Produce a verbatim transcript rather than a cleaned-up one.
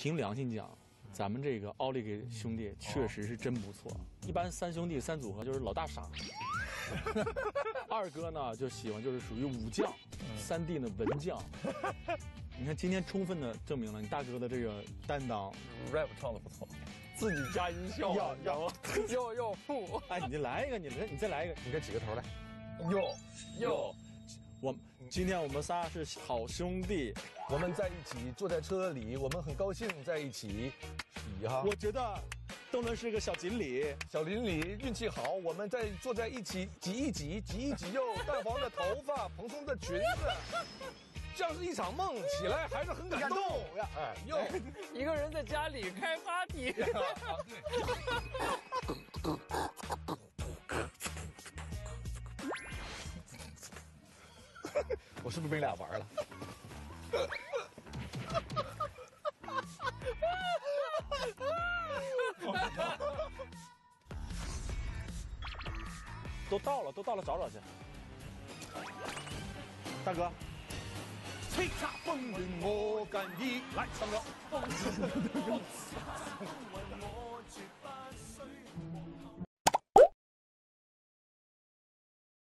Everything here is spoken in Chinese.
凭良心讲，咱们这个奥利给兄弟确实是真不错。一般三兄弟三组合就是老大傻，二哥呢就喜欢就是属于武将，三弟呢文将。你看今天充分的证明了你大哥的这个担当 ，rap 唱的不错，自己加音效， 要要要要付。 哎，你来一个，你来，你再来一个， 你该几个头来？哟哟， 我今天我们仨是好兄弟， 我们在一起坐在车里，我们很高兴在一起。洗哈， 我觉得都能是个小锦鲤。 小林里运气好，我们在坐在一起挤一挤，挤一挤又淡黄的头发，蓬松的裙子。像是一场梦，起来还是很感动呀！哎，又一个人在家里开 party。 我是不是被你俩玩了？ 都到了，都到了，找找去。大哥， 叱咤风云我敢一来唱歌。